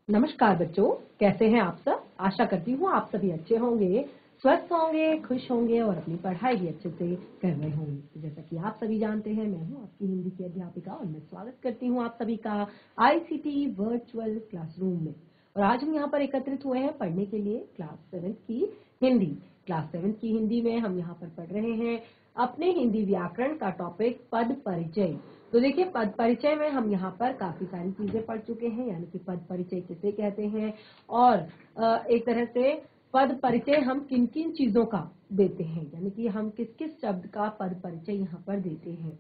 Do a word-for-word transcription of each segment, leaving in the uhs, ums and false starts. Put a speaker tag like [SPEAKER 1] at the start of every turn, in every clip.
[SPEAKER 1] नमस्कार बच्चों, कैसे हैं आप सब। आशा करती हूँ आप सभी अच्छे होंगे, स्वस्थ होंगे, खुश होंगे और अपनी पढ़ाई भी अच्छे से कर रहे होंगे। जैसा कि आप सभी जानते हैं, मैं हूँ आपकी हिंदी की अध्यापिका और मैं स्वागत करती हूँ आप सभी का आईसीटी वर्चुअल क्लासरूम में। और आज हम यहाँ पर एकत्रित हुए हैं पढ़ने के लिए क्लास सेवेंथ की हिंदी। क्लास सेवेंथ की हिंदी में हम यहाँ पर पढ़ रहे हैं अपने हिंदी व्याकरण का टॉपिक पद परिचय। तो देखिए, पद परिचय में हम यहाँ पर काफी सारी चीजें पढ़ चुके हैं, यानी कि पद परिचय किसे कहते हैं और एक तरह से पद परिचय हम किन किन चीजों का देते हैं, यानी कि हम किस किस शब्द का पद परिचय यहाँ पर देते हैं।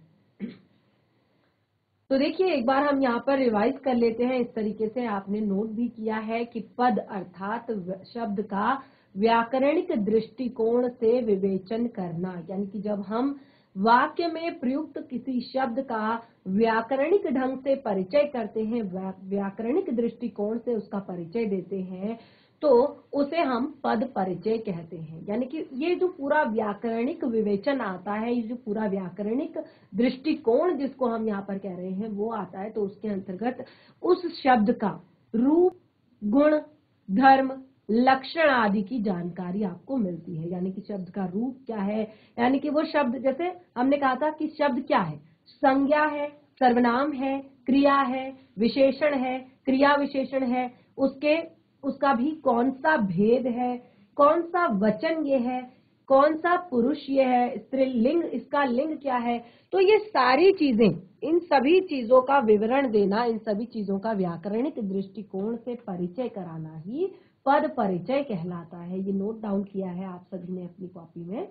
[SPEAKER 1] तो देखिए, एक बार हम यहाँ पर रिवाइज कर लेते हैं। इस तरीके से आपने नोट भी किया है कि पद अर्थात शब्द का व्याकरणिक दृष्टिकोण से विवेचन करना, यानी कि जब हम वाक्य में प्रयुक्त किसी शब्द का व्याकरणिक ढंग से परिचय करते हैं, व्याकरणिक दृष्टिकोण से उसका परिचय देते हैं, तो उसे हम पद परिचय कहते हैं। यानी कि ये जो पूरा व्याकरणिक विवेचन आता है, ये जो पूरा व्याकरणिक दृष्टिकोण जिसको हम यहाँ पर कह रहे हैं वो आता है, तो उसके अंतर्गत उस शब्द का रूप, गुण, धर्म, लक्षण आदि की जानकारी आपको मिलती है। यानी कि शब्द का रूप क्या है, यानी कि वो शब्द, जैसे हमने कहा था कि शब्द क्या है, संज्ञा है, सर्वनाम है, क्रिया है, विशेषण है, क्रिया विशेषण है, उसके उसका भी कौन सा भेद है, कौन सा वचन ये है, कौन सा पुरुष ये है, स्त्रीलिंग, इसका लिंग क्या है। तो ये सारी चीजें, इन सभी चीजों का विवरण देना, इन सभी चीजों का व्याकरणिक दृष्टिकोण से परिचय कराना ही पद परिचय कहलाता है। ये नोट डाउन किया है आप सभी ने अपनी कॉपी में।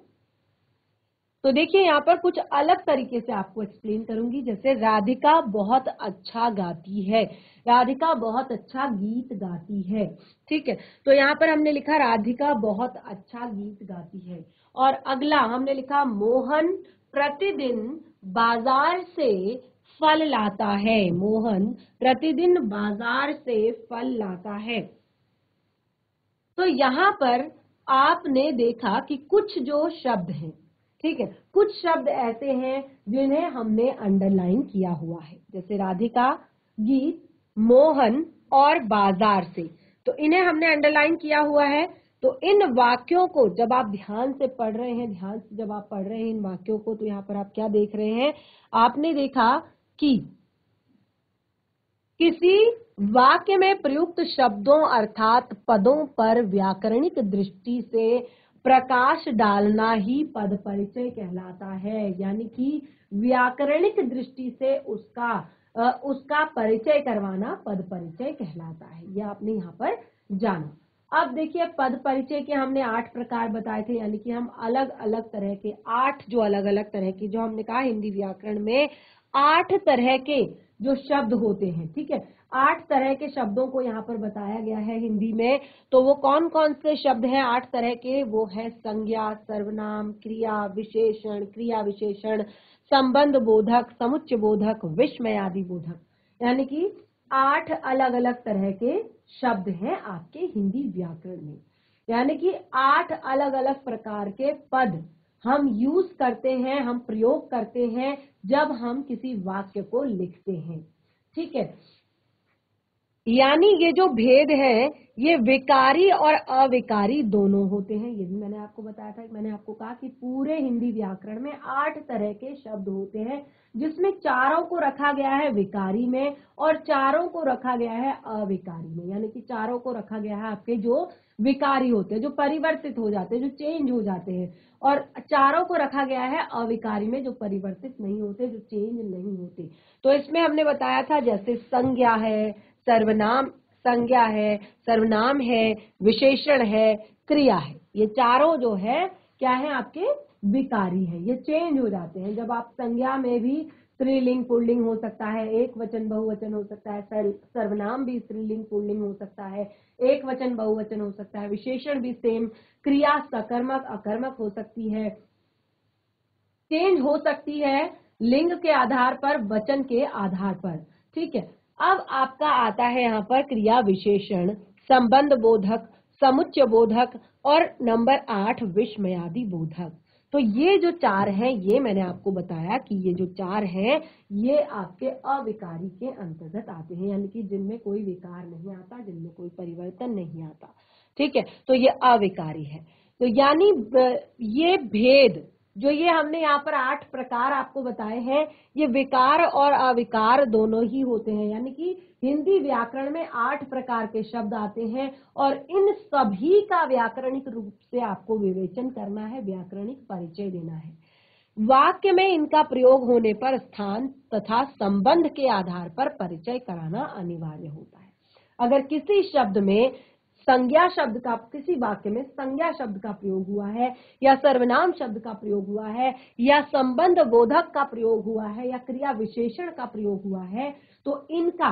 [SPEAKER 1] तो देखिए, यहाँ पर कुछ अलग तरीके से आपको एक्सप्लेन करूंगी। जैसे राधिका बहुत अच्छा गाती है, राधिका बहुत अच्छा गीत गाती है, ठीक है। तो यहाँ पर हमने लिखा राधिका बहुत अच्छा गीत गाती है। और अगला हमने लिखा मोहन प्रतिदिन बाजार से फल लाता है, मोहन प्रतिदिन बाजार से फल लाता है। तो यहाँ पर आपने देखा कि कुछ जो शब्द हैं, ठीक है, कुछ शब्द ऐसे हैं जिन्हें हमने अंडरलाइन किया हुआ है, जैसे राधिका, गीत, मोहन और बाजार से। तो इन्हें हमने अंडरलाइन किया हुआ है। तो इन वाक्यों को जब आप ध्यान से पढ़ रहे हैं, ध्यान से जब आप पढ़ रहे हैं इन वाक्यों को, तो यहाँ पर आप क्या देख रहे हैं, आपने देखा कि किसी वाक्य में प्रयुक्त शब्दों अर्थात पदों पर व्याकरणिक दृष्टि से प्रकाश डालना ही पद परिचय कहलाता है। यानी कि व्याकरणिक दृष्टि से उसका उसका परिचय करवाना पद परिचय कहलाता है। यह आपने यहाँ पर जाना। अब देखिए, पद परिचय के हमने आठ प्रकार बताए थे, यानी कि हम अलग अलग तरह के आठ जो अलग अलग तरह के, जो हमने कहा हिंदी व्याकरण में आठ तरह के जो शब्द होते हैं, ठीक है, आठ तरह के शब्दों को यहाँ पर बताया गया है हिंदी में। तो वो कौन कौन से शब्द हैं आठ तरह के, वो है संज्ञा, सर्वनाम, क्रिया विशेषण, क्रिया विशेषण, संबंध बोधक, समुच्चय बोधक, विस्मयादि बोधक। यानी कि आठ अलग अलग तरह के शब्द हैं आपके हिंदी व्याकरण में। यानी कि आठ अलग अलग प्रकार के पद हम यूज करते हैं, हम प्रयोग करते हैं जब हम किसी वाक्य को लिखते हैं, ठीक है। यानी ये जो भेद है, ये विकारी और अविकारी दोनों होते हैं। ये भी मैंने आपको बताया था, मैंने आपको कहा कि पूरे हिंदी व्याकरण में आठ तरह के शब्द होते हैं, जिसमें चारों को रखा गया है विकारी में और चारों को रखा गया है अविकारी में। यानी कि चारों को रखा गया है आपके जो विकारी होते हैं, जो परिवर्तित हो जाते हैं, जो चेंज हो जाते हैं, और चारों को रखा गया है अविकारी में, जो परिवर्तित नहीं होते, जो चेंज नहीं होते। तो इसमें हमने बताया था, जैसे संज्ञा है, सर्वनाम, संज्ञा है, सर्वनाम है, विशेषण है, क्रिया है, ये चारों जो है क्या है आपके विकारी है, ये चेंज हो जाते हैं। जब आप संज्ञा में भी स्त्रीलिंग पुल्लिंग हो सकता है, एक वचन बहुवचन हो सकता है, सर्वनाम भी स्त्रीलिंग पुल्लिंग हो सकता है, एक वचन बहुवचन हो सकता है, विशेषण भी सेम, क्रिया सकर्मक अकर्मक हो सकती है, चेंज हो सकती है लिंग के आधार पर, वचन के आधार पर, ठीक है। अब आपका आता है यहाँ पर क्रिया विशेषण, संबंध बोधक, समुच्चय बोधक और नंबर आठ विस्मयादि बोधक। तो ये जो चार हैं, ये मैंने आपको बताया कि ये जो चार हैं ये आपके अविकारी के अंतर्गत आते हैं, यानी कि जिनमें कोई विकार नहीं आता, जिनमें कोई परिवर्तन नहीं आता। ठीक है, तो ये अविकारी है। तो यानी ये भेद जो ये हमने यहाँ पर आठ प्रकार आपको बताए हैं, ये विकार और अविकार दोनों ही होते हैं। यानी कि हिंदी व्याकरण में आठ प्रकार के शब्द आते हैं और इन सभी का व्याकरणिक रूप से आपको विवेचन करना है, व्याकरणिक परिचय देना है। वाक्य में इनका प्रयोग होने पर स्थान तथा संबंध के आधार पर परिचय कराना अनिवार्य होता है। अगर किसी शब्द में संज्ञा शब्द का, किसी वाक्य में संज्ञा शब्द का प्रयोग हुआ है या सर्वनाम शब्द का प्रयोग हुआ है या संबंध बोधक का प्रयोग हुआ है या क्रिया विशेषण का प्रयोग हुआ है, तो इनका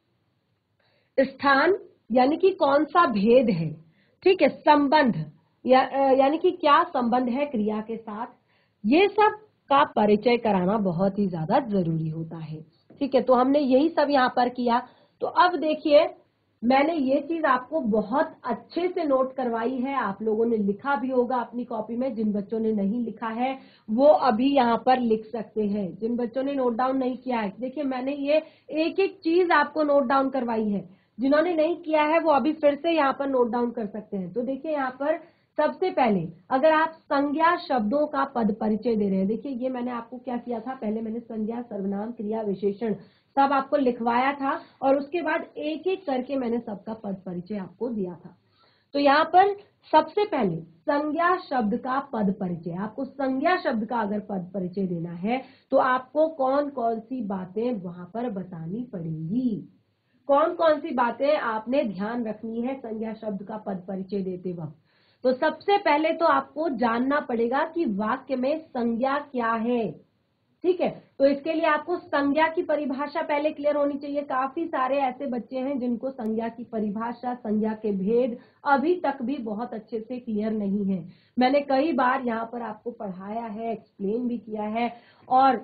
[SPEAKER 1] स्थान यानी कि कौन सा भेद है, ठीक है, संबंध या यानी कि क्या संबंध है क्रिया के साथ, ये सब का परिचय कराना बहुत ही ज्यादा जरूरी होता है। ठीक है, तो हमने यही सब यहाँ पर किया। तो अब देखिए, मैंने ये चीज आपको बहुत अच्छे से नोट करवाई है, आप लोगों ने लिखा भी होगा अपनी कॉपी में। जिन बच्चों ने नहीं लिखा है वो अभी यहाँ पर लिख सकते हैं। जिन बच्चों ने नोट डाउन नहीं किया है, देखिए मैंने ये एक एक चीज आपको नोट डाउन करवाई है। जिन्होंने नहीं किया है वो अभी फिर से यहाँ पर नोट डाउन कर सकते हैं। तो देखिए यहाँ पर सबसे पहले अगर आप संज्ञा शब्दों का पद परिचय दे रहे हैं, देखिए ये मैंने आपको क्या किया था, पहले मैंने संज्ञा, सर्वनाम, क्रिया, विशेषण सब आपको लिखवाया था और उसके बाद एक एक करके मैंने सबका पद परिचय आपको दिया था। तो यहाँ पर सबसे पहले संज्ञा शब्द का पद परिचय, आपको संज्ञा शब्द का अगर पद परिचय देना है तो आपको कौन कौन सी बातें वहां पर बतानी पड़ेंगी, कौन कौन सी बातें आपने ध्यान रखनी है संज्ञा शब्द का पद परिचय देते वक्त। तो सबसे पहले तो आपको जानना पड़ेगा कि वाक्य में संज्ञा क्या है। ठीक है, तो इसके लिए आपको संज्ञा की परिभाषा पहले क्लियर होनी चाहिए। काफी सारे ऐसे बच्चे हैं जिनको संज्ञा की परिभाषा, संज्ञा के भेद अभी तक भी बहुत अच्छे से क्लियर नहीं है। मैंने कई बार यहाँ पर आपको पढ़ाया है, एक्सप्लेन भी किया है और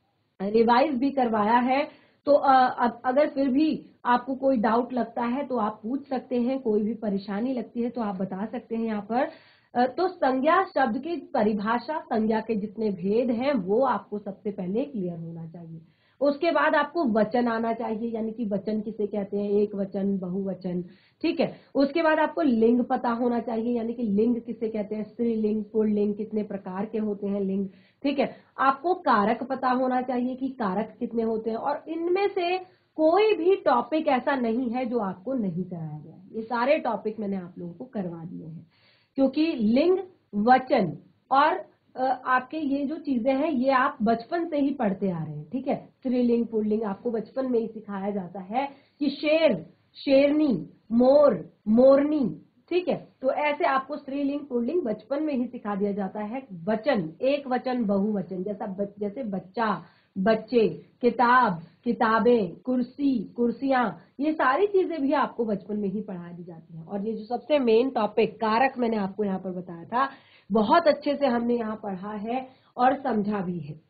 [SPEAKER 1] रिवाइज भी करवाया है। तो अगर फिर भी आपको कोई डाउट लगता है तो आप पूछ सकते हैं, कोई भी परेशानी लगती है तो आप बता सकते हैं यहाँ पर। तो संज्ञा शब्द की परिभाषा, संज्ञा के जितने भेद हैं वो आपको सबसे पहले क्लियर होना चाहिए। उसके बाद आपको वचन आना चाहिए, यानी कि वचन किसे कहते हैं, एक वचन, बहुवचन। ठीक है, उसके बाद आपको लिंग पता होना चाहिए, यानी कि लिंग किसे कहते हैं, स्त्रीलिंग, पुल्लिंग, कितने प्रकार के होते हैं लिंग। ठीक है, आपको कारक पता होना चाहिए कि कारक कितने होते हैं और इनमें से कोई भी टॉपिक ऐसा नहीं है जो आपको नहीं कराया गया। ये सारे टॉपिक मैंने आप लोगों को करवा दिए हैं, क्योंकि लिंग, वचन और आपके ये जो चीजें हैं ये आप बचपन से ही पढ़ते आ रहे हैं। ठीक है, स्त्रीलिंग, पुल्लिंग आपको बचपन में ही सिखाया जाता है कि शेर, शेरनी, मोर, मोरनी। ठीक है, तो ऐसे आपको स्त्रीलिंग, पुल्लिंग बचपन में ही सिखा दिया जाता है। वचन, एक वचन, बहुवचन, जैसा बच, जैसे बच्चा, बच्चे, किताब, किताबें, कुर्सी, कुर्सियां, ये सारी चीजें भी आपको बचपन में ही पढ़ा दी जाती हैं। और ये जो सबसे मेन टॉपिक कारक मैंने आपको यहाँ पर बताया था, बहुत अच्छे से हमने यहाँ पढ़ा है और समझा भी है।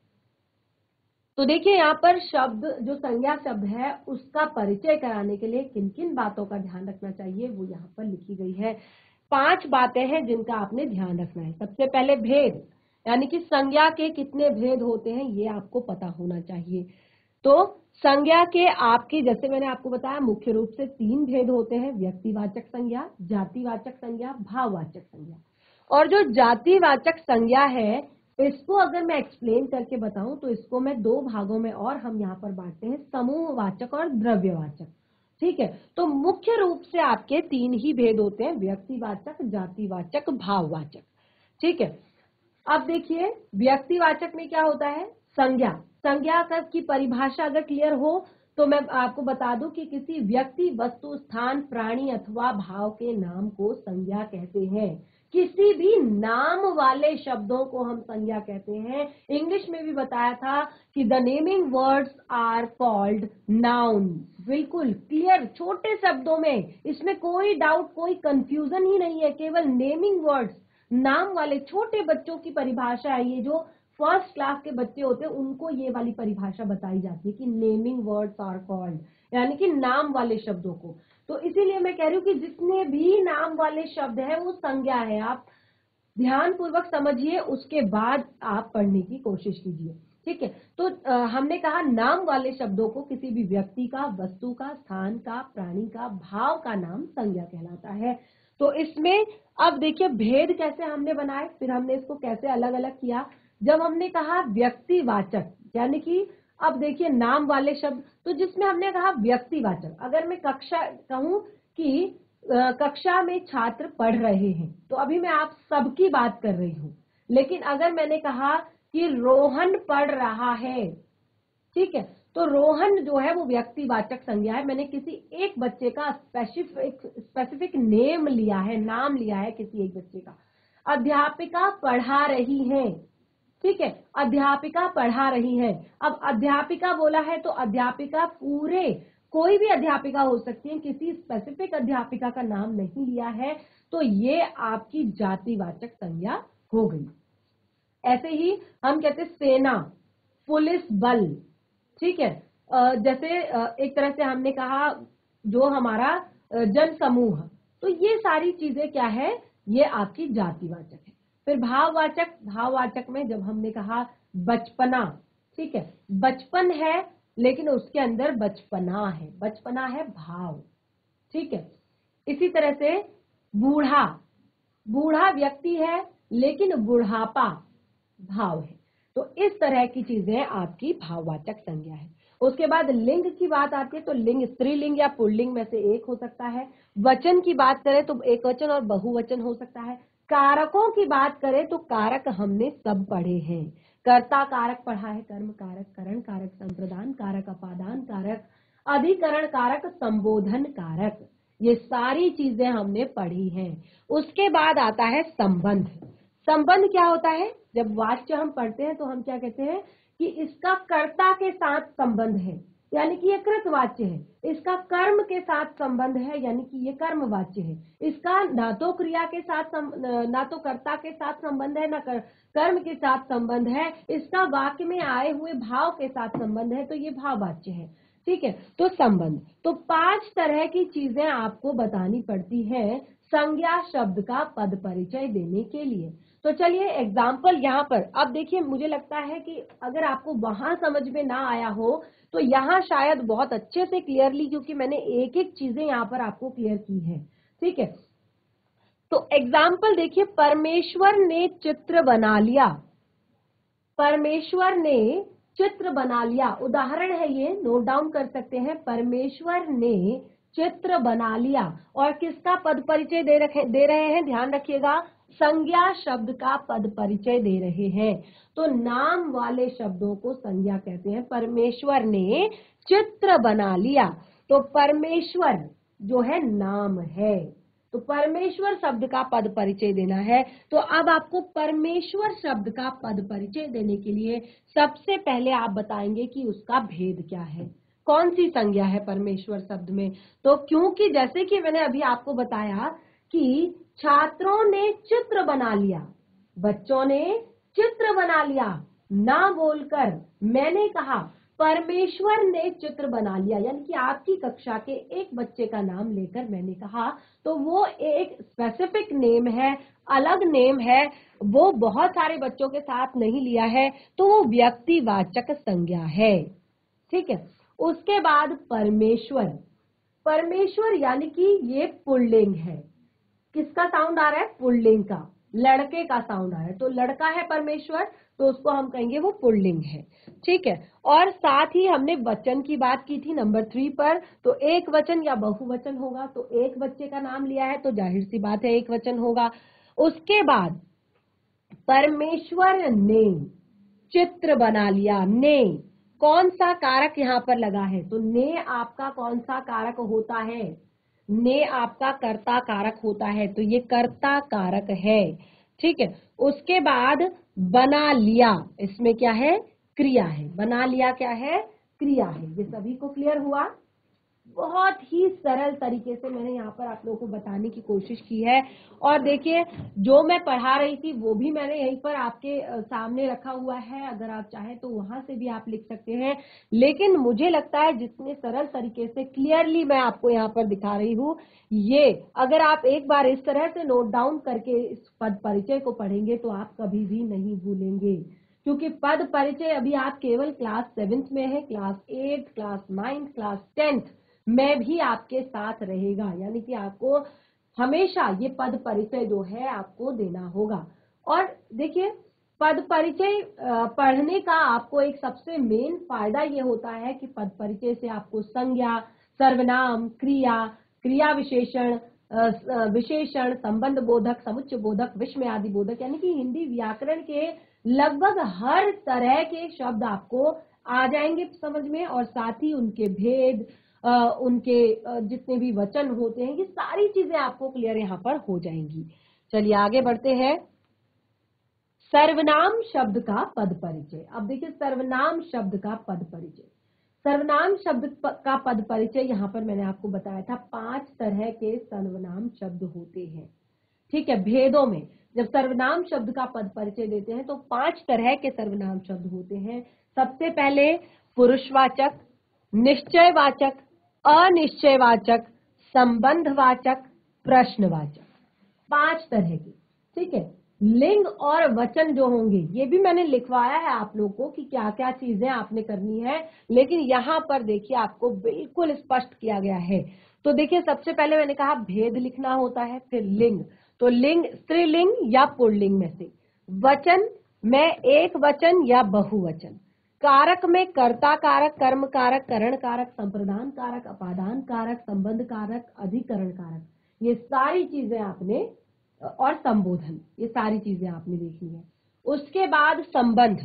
[SPEAKER 1] तो देखिए यहाँ पर शब्द, जो संज्ञा शब्द है उसका परिचय कराने के लिए किन किन बातों का ध्यान रखना चाहिए वो यहाँ पर लिखी गई है। पांच बातें हैं जिनका आपने ध्यान रखना है। सबसे पहले भेद, यानी कि संज्ञा के कितने भेद होते हैं ये आपको पता होना चाहिए। तो संज्ञा के आपके, जैसे मैंने आपको बताया, मुख्य रूप से तीन भेद होते हैं, व्यक्तिवाचक संज्ञा, जातिवाचक संज्ञा, भाववाचक संज्ञा। और जो जातिवाचक संज्ञा है इसको अगर मैं एक्सप्लेन करके बताऊं तो इसको मैं दो भागों में और हम यहाँ पर बांटते हैं, समूहवाचक और द्रव्यवाचक। ठीक है, तो मुख्य रूप से आपके तीन ही भेद होते हैं, व्यक्तिवाचक, जातिवाचक, भाववाचक। ठीक है, अब देखिए व्यक्तिवाचक में क्या होता है, संज्ञा। संज्ञा की परिभाषा अगर क्लियर हो तो मैं आपको बता दूं कि किसी व्यक्ति, वस्तु, स्थान, प्राणी अथवा भाव के नाम को संज्ञा कहते हैं। किसी भी नाम वाले शब्दों को हम संज्ञा कहते हैं। इंग्लिश में भी बताया था कि the naming words are called noun. बिल्कुल क्लियर, छोटे शब्दों में, इसमें कोई डाउट, कोई कंफ्यूजन ही नहीं है। केवल नेमिंग वर्ड्स, नाम वाले छोटे बच्चों की परिभाषा है, ये जो फर्स्ट क्लास के बच्चे होते हैं उनको ये वाली परिभाषा बताई जाती है कि नेमिंग वर्ड्स आर कॉल्ड, यानी कि नाम वाले शब्दों को। तो इसीलिए मैं कह रही हूँ कि जितने भी नाम वाले शब्द है वो संज्ञा है। आप ध्यान पूर्वक समझिए, उसके बाद आप पढ़ने की कोशिश कीजिए। ठीक है, तो आ, हमने कहा नाम वाले शब्दों को किसी भी व्यक्ति का, वस्तु का, स्थान का, प्राणी का, भाव का नाम संज्ञा कहलाता है। तो इसमें अब देखिए भेद कैसे हमने बनाए, फिर हमने इसको कैसे अलग अलग किया। जब हमने कहा व्यक्तिवाचक, यानी कि अब देखिए नाम वाले शब्द, तो जिसमें हमने कहा व्यक्तिवाचक, अगर मैं कक्षा कहूं कि कक्षा में छात्र पढ़ रहे हैं, तो अभी मैं आप सबकी बात कर रही हूं। लेकिन अगर मैंने कहा कि रोहन पढ़ रहा है, ठीक है, तो रोहन जो है वो व्यक्तिवाचक संज्ञा है। मैंने किसी एक बच्चे का स्पेसिफिक स्पेसिफिक नेम लिया है, नाम लिया है किसी एक बच्चे का। अध्यापिका पढ़ा रही है, ठीक है, अध्यापिका पढ़ा रही है। अब अध्यापिका बोला है तो अध्यापिका पूरे, कोई भी अध्यापिका हो सकती है, किसी स्पेसिफिक अध्यापिका का नाम नहीं लिया है, तो ये आपकी जातिवाचक संज्ञा हो गई। ऐसे ही हम कहते हैं सेना, पुलिस बल, ठीक है, जैसे एक तरह से हमने कहा जो हमारा जन समूह, तो ये सारी चीजें क्या है, ये आपकी जातिवाचक है। फिर भाववाचक, भाववाचक में जब हमने कहा बचपना, ठीक है, बचपन है लेकिन उसके अंदर बचपना है, बचपना है भाव, ठीक है। इसी तरह से बूढ़ा, बूढ़ा व्यक्ति है लेकिन बुढ़ापा भाव है। तो इस तरह की चीजें आपकी भाववाचक संज्ञा है। उसके बाद लिंग की बात आती है, तो लिंग स्त्रीलिंग या पुल्लिंग में से एक हो सकता है। वचन की बात करें तो एक वचन और बहुवचन हो सकता है। कारकों की बात करें तो कारक हमने सब पढ़े हैं। कर्ता कारक पढ़ा है, कर्म कारक, करण कारक, संप्रदान कारक, अपादान कारक, अधिकरण कारक, संबोधन कारक, ये सारी चीजें हमने पढ़ी हैं। उसके बाद आता है संबंध। संबंध क्या होता है, जब वाच्य हम पढ़ते हैं तो हम क्या कहते हैं कि इसका कर्ता के साथ संबंध है, यानी कि ये कृतवाच्य है। इसका कर्म के साथ संबंध है, यानी कि ये कर्मवाच्य है। इसका ना तो क्रिया के साथ, ना तो कर्ता के साथ संबंध है, ना कर्म के साथ संबंध है। इसका वाक्य में आए हुए भाव के साथ संबंध है, तो ये भाववाच्य है। ठीक है, तो संबंध, तो पांच तरह की चीजें आपको बतानी पड़ती है संज्ञा शब्द का पद परिचय देने के लिए। तो चलिए एग्जाम्पल यहाँ पर, अब देखिए मुझे लगता है कि अगर आपको वहां समझ में ना आया हो तो यहाँ शायद बहुत अच्छे से क्लियरली, क्योंकि मैंने एक एक चीजें यहाँ पर आपको क्लियर की है। ठीक है, तो एग्जाम्पल देखिए, परमेश्वर ने चित्र बना लिया, परमेश्वर ने चित्र बना लिया, उदाहरण है ये, नोट डाउन कर सकते हैं। परमेश्वर ने चित्र बना लिया, और किसका पद परिचय दे रखे दे रहे हैं, ध्यान रखिएगा, संज्ञा शब्द का पद परिचय दे रहे हैं। तो नाम वाले शब्दों को संज्ञा कहते हैं। परमेश्वर ने चित्र बना लिया, तो परमेश्वर जो है नाम है, तो परमेश्वर शब्द का पद परिचय देना है। तो अब आपको परमेश्वर शब्द का पद परिचय देने के लिए सबसे पहले आप बताएंगे कि उसका भेद क्या है, कौन सी संज्ञा है परमेश्वर शब्द में। तो क्योंकि जैसे कि मैंने अभी आपको बताया कि छात्रों ने चित्र बना लिया, बच्चों ने चित्र बना लिया, ना बोलकर मैंने कहा परमेश्वर ने चित्र बना लिया, यानी कि आपकी कक्षा के एक बच्चे का नाम लेकर मैंने कहा, तो वो एक स्पेसिफिक नेम है, अलग नेम है, वो बहुत सारे बच्चों के साथ नहीं लिया है, तो वो व्यक्तिवाचक संज्ञा है। ठीक है, उसके बाद परमेश्वर, परमेश्वर यानी कि ये पुल्लिंग है। किसका साउंड आ रहा है, पुल्लिंग का, लड़के का साउंड आ रहा है, तो लड़का है परमेश्वर, तो उसको हम कहेंगे वो पुल्लिंग है। ठीक है, और साथ ही हमने वचन की बात की थी नंबर थ्री पर, तो एक वचन या बहुवचन होगा, तो एक बच्चे का नाम लिया है तो जाहिर सी बात है एक वचन होगा। उसके बाद परमेश्वर ने चित्र बना लिया, ने कौन सा कारक यहाँ पर लगा है, तो ने आपका कौन सा कारक होता है, ने आपका कर्ता कारक होता है, तो ये कर्ता कारक है। ठीक है, उसके बाद बना लिया, इसमें क्या है, क्रिया है, बना लिया क्या है, क्रिया है। ये सभी को क्लियर हुआ। बहुत ही सरल तरीके से मैंने यहाँ पर आप लोगों को बताने की कोशिश की है। और देखिए, जो मैं पढ़ा रही थी वो भी मैंने यहीं पर आपके सामने रखा हुआ है, अगर आप चाहें तो वहां से भी आप लिख सकते हैं। लेकिन मुझे लगता है जितने सरल तरीके से क्लियरली मैं आपको यहाँ पर दिखा रही हूँ, ये अगर आप एक बार इस तरह से नोट डाउन करके इस पद परिचय को पढ़ेंगे तो आप कभी भी नहीं भूलेंगे। क्योंकि पद परिचय अभी आप केवल क्लास सेवेंथ में है, class eight, class ninth, class tenth में भी आपके साथ रहेगा, यानी कि आपको हमेशा ये पद परिचय जो है आपको देना होगा। और देखिए, पद परिचय पढ़ने का आपको एक सबसे मेन फायदा ये होता है कि पद परिचय से आपको संज्ञा, सर्वनाम, क्रिया, क्रिया विशेषण, विशेषण, संबंध बोधक, समुच्चय बोधक, विस्मय आदि बोधक, यानी कि हिंदी व्याकरण के लगभग हर तरह के शब्द आपको आ जाएंगे समझ में, और साथ ही उनके भेद, आ, उनके आ, जितने भी वचन होते हैं, ये सारी चीजें आपको क्लियर यहाँ पर हो जाएंगी। चलिए आगे बढ़ते हैं। सर्वनाम शब्द का पद परिचय। अब देखिए, सर्वनाम शब्द का पद परिचय, सर्वनाम शब्द का पद परिचय यहाँ पर मैंने आपको बताया था पांच तरह के सर्वनाम शब्द होते हैं। ठीक है, भेदों में जब सर्वनाम शब्द का पद परिचय देते हैं तो पांच तरह के सर्वनाम शब्द होते हैं। सबसे पहले पुरुषवाचक, निश्चयवाचक, अनिश्चयवाचक, संबंधवाचक, प्रश्नवाचक, पांच तरह के। ठीक है, लिंग और वचन जो होंगे ये भी मैंने लिखवाया है आप लोगों को कि क्या क्या चीजें आपने करनी है, लेकिन यहाँ पर देखिए आपको बिल्कुल स्पष्ट किया गया है। तो देखिए, सबसे पहले मैंने कहा भेद लिखना होता है, फिर लिंग, तो लिंग स्त्रीलिंग या पुल्लिंग में से, वचन में एक वचन या बहुवचन, कारक में कर्ता कारक, कर्म कारक, करण कारक, संप्रदान कारक, अपादान कारक, संबंध कारक, अधिकरण कारक, ये सारी चीजें आपने, और संबोधन, ये सारी चीजें आपने देखनी है। उसके बाद संबंध,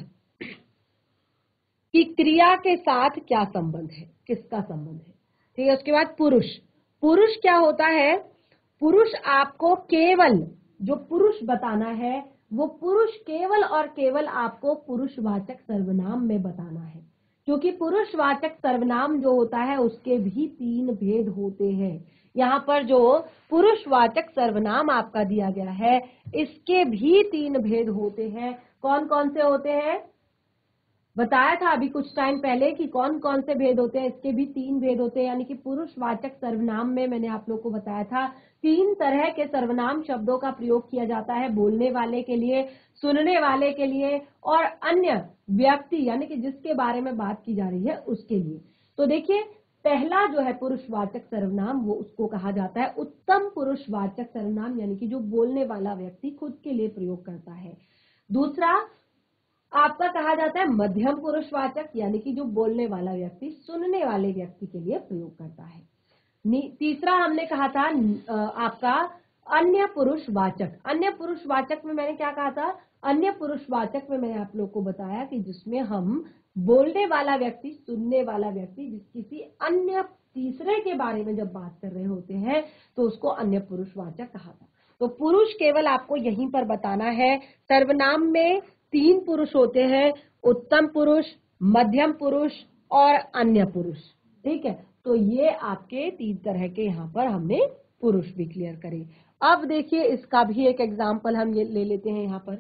[SPEAKER 1] कि क्रिया के साथ क्या संबंध है, किसका संबंध है। ठीक है, उसके बाद पुरुष, पुरुष क्या होता है, पुरुष आपको केवल जो पुरुष बताना है वो पुरुष केवल और केवल आपको पुरुषवाचक सर्वनाम में बताना है, क्योंकि पुरुषवाचक सर्वनाम जो होता है उसके भी तीन भेद होते हैं। यहाँ पर जो पुरुषवाचक सर्वनाम आपका दिया गया है इसके भी तीन भेद होते हैं। कौन कौन से होते हैं, बताया था अभी कुछ टाइम पहले कि कौन कौन से भेद होते हैं, इसके भी तीन भेद होते हैं। यानी कि पुरुषवाचक सर्वनाम में मैंने आप लोग को बताया था तीन तरह के सर्वनाम शब्दों का प्रयोग किया जाता है, बोलने वाले के लिए, सुनने वाले के लिए, और अन्य व्यक्ति यानी कि जिसके बारे में बात की जा रही है उसके लिए। तो देखिए, पहला जो है पुरुषवाचक सर्वनाम वो उसको कहा जाता है उत्तम पुरुषवाचक सर्वनाम, यानी कि जो बोलने वाला व्यक्ति खुद के लिए प्रयोग करता है। दूसरा आपका कहा जाता है मध्यम पुरुषवाचक, यानी कि जो बोलने वाला व्यक्ति सुनने वाले व्यक्ति के लिए प्रयोग करता है। तीसरा हमने कहा था आपका अन्य पुरुषवाचक, अन्य पुरुषवाचक में मैंने क्या कहा था, अन्य पुरुषवाचक में मैंने आप लोग को बताया कि जिसमें हम बोलने वाला व्यक्ति, सुनने वाला व्यक्ति जिस किसी अन्य तीसरे के बारे में जब बात कर रहे होते हैं तो उसको अन्य पुरुषवाचक कहा था। तो पुरुष केवल आपको यहीं पर बताना है। सर्वनाम में तीन पुरुष होते हैं, उत्तम पुरुष, मध्यम पुरुष और अन्य पुरुष। ठीक है, तो ये आपके तीन तरह के यहाँ पर हमने पुरुष भी क्लियर करे। अब देखिए, इसका भी एक एग्जाम्पल हम ये ले लेते हैं। यहाँ पर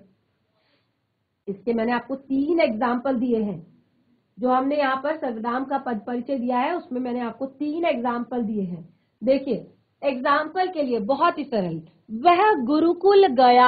[SPEAKER 1] इसके मैंने आपको तीन एग्जाम्पल दिए हैं। जो हमने यहाँ पर सर्वनाम का पद परिचय दिया है उसमें मैंने आपको तीन एग्जाम्पल दिए हैं। देखिए, एग्जाम्पल के लिए बहुत ही सरल, वह गुरुकुल गया,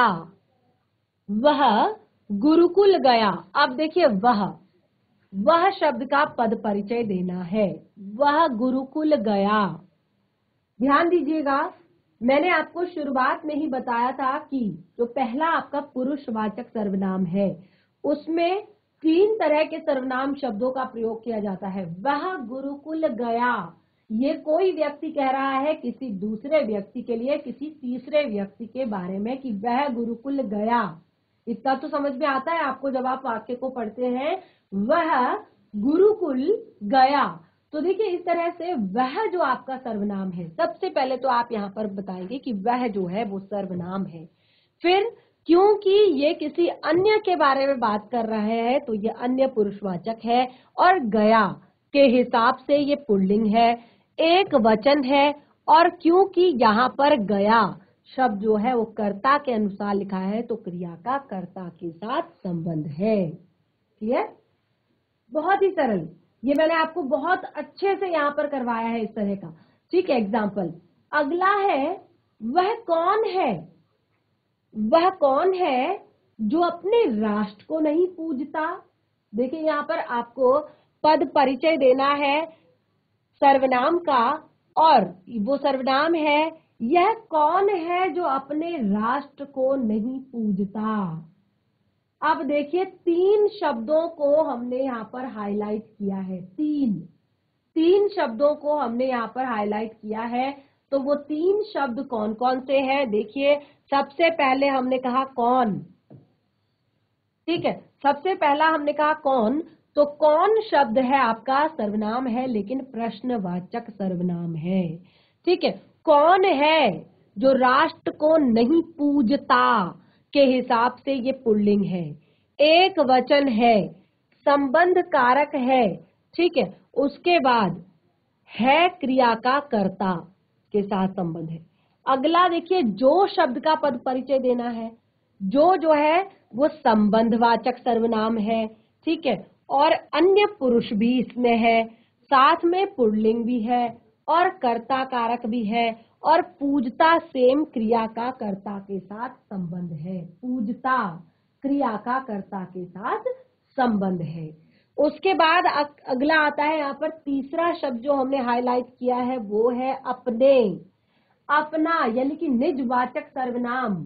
[SPEAKER 1] वह गुरुकुल गया। अब देखिए, वह वह शब्द का पद परिचय देना है, वह गुरुकुल गया। ध्यान दीजिएगा, मैंने आपको शुरुआत में ही बताया था कि जो पहला आपका पुरुषवाचक सर्वनाम है उसमें तीन तरह के सर्वनाम शब्दों का प्रयोग किया जाता है। वह गुरुकुल गया, ये कोई व्यक्ति कह रहा है किसी दूसरे व्यक्ति के लिए, किसी तीसरे व्यक्ति के बारे में कि वह गुरुकुल गया। इतना तो समझ में आता है आपको जब आप वाक्य को पढ़ते हैं, वह गुरुकुल गया। तो देखिए, इस तरह से वह जो आपका सर्वनाम है, सबसे पहले तो आप यहाँ पर बताएंगे कि वह जो है वो सर्वनाम है। फिर क्योंकि ये किसी अन्य के बारे में बात कर रहा है तो ये अन्य पुरुषवाचक है, और गया के हिसाब से ये पुल्लिंग है। एक वचन है, और क्योंकि यहाँ पर गया शब्द जो है वो कर्ता के अनुसार लिखा है तो क्रिया का कर्ता के साथ संबंध है। ठीक है, बहुत ही सरल, ये मैंने आपको बहुत अच्छे से यहाँ पर करवाया है इस तरह का। ठीक है, एग्जाम्पल अगला है, वह कौन है, वह कौन है जो अपने राष्ट्र को नहीं पूजता। देखिए यहाँ पर आपको पद परिचय देना है सर्वनाम का, और वो सर्वनाम है यह कौन है जो अपने राष्ट्र को नहीं पूजता। अब देखिए तीन शब्दों को हमने यहाँ पर हाईलाइट किया है, तीन तीन शब्दों को हमने यहाँ पर हाईलाइट किया है। तो वो तीन शब्द कौन कौन से हैं? देखिए सबसे पहले हमने कहा कौन। ठीक है, सबसे पहला हमने कहा कौन, तो कौन शब्द है आपका सर्वनाम है लेकिन प्रश्नवाचक सर्वनाम है। ठीक है, कौन है जो राष्ट्र को नहीं पूजता के हिसाब से ये पुल्लिंग है, एक वचन है, संबंध कारक है। ठीक है, उसके बाद है क्रिया का कर्ता के साथ संबंध है। अगला देखिए जो शब्द का पद परिचय देना है, जो जो है वो संबंधवाचक सर्वनाम है। ठीक है, और अन्य पुरुष भी इसमें है, साथ में पुल्लिंग भी है और कर्ता कारक भी है, और पूजता सेम क्रिया का कर्ता के साथ संबंध है, पूजता क्रिया का कर्ता के साथ संबंध है। उसके बाद अगला आता है यहाँ पर तीसरा शब्द जो हमने हाईलाइट किया है वो है अपने, अपना यानी कि निजवाचक सर्वनाम,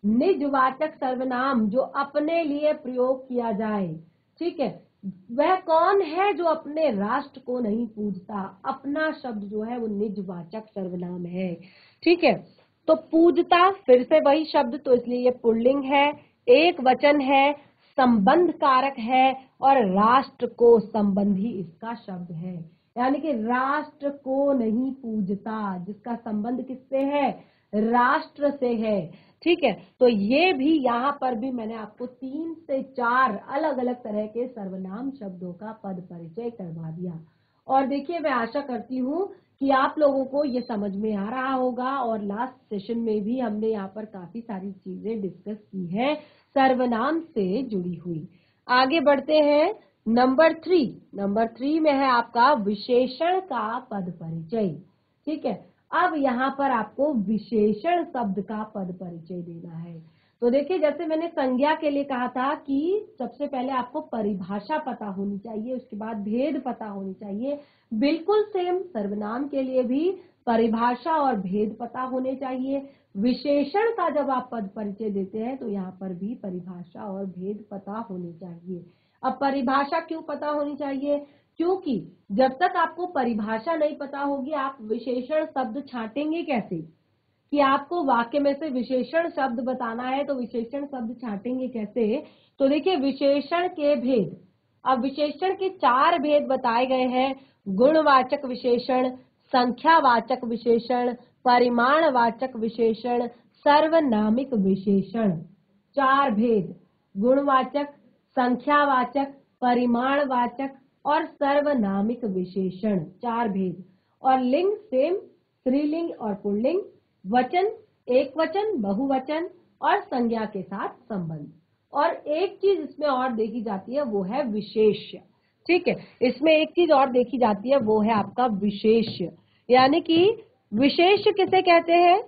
[SPEAKER 1] निजवाचक सर्वनाम जो अपने लिए प्रयोग किया जाए। ठीक है, वह कौन है जो अपने राष्ट्र को नहीं पूजता, अपना शब्द जो है वो निजवाचक सर्वनाम है। ठीक है, तो पूजता फिर से वही शब्द, तो इसलिए ये पुल्लिंग है, एक वचन है, संबंध कारक है, और राष्ट्र को संबंधी इसका शब्द है, यानी कि राष्ट्र को नहीं पूजता, जिसका संबंध किससे है, राष्ट्र से है। ठीक है, तो ये भी यहाँ पर भी मैंने आपको तीन से चार अलग अलग तरह के सर्वनाम शब्दों का पद परिचय करवा दिया। और देखिए मैं आशा करती हूँ कि आप लोगों को ये समझ में आ रहा होगा, और लास्ट सेशन में भी हमने यहाँ पर काफी सारी चीजें डिस्कस की है सर्वनाम से जुड़ी हुई। आगे बढ़ते हैं, नंबर थ्री नंबर थ्री में है आपका विशेषण का पद परिचय। ठीक है, अब यहाँ पर आपको विशेषण शब्द का पद परिचय देना है। तो देखिए जैसे मैंने संज्ञा के लिए कहा था कि सबसे पहले आपको परिभाषा पता होनी चाहिए, उसके बाद भेद पता होनी चाहिए, बिल्कुल सेम सर्वनाम के लिए भी परिभाषा और भेद पता होने चाहिए। विशेषण का जब आप पद परिचय देते हैं तो यहाँ पर भी परिभाषा और भेद पता होने चाहिए। अब परिभाषा क्यों पता होनी चाहिए? क्योंकि जब तक आपको परिभाषा नहीं पता होगी आप विशेषण शब्द छांटेंगे कैसे, कि आपको वाक्य में से विशेषण शब्द बताना है तो विशेषण शब्द छांटेंगे कैसे? तो देखिए विशेषण के भेद, अब विशेषण के चार भेद बताए गए हैं, गुणवाचक विशेषण, संख्यावाचक विशेषण, परिमाणवाचक विशेषण, सर्वनामिक विशेषण। चार भेद, गुणवाचक, संख्यावाचक, परिमाणवाचक और सर्वनामिक विशेषण, चार भेद। और लिंग सेम, स्त्रीलिंग और पुल्लिंग, वचन, एक वचन, बहुवचन और संज्ञा के साथ संबंध। और एक चीज इसमें और देखी जाती है वो है विशेष्य। ठीक है, इसमें एक चीज और देखी जाती है वो है आपका विशेष्य, यानी कि विशेष्य किसे कहते हैं?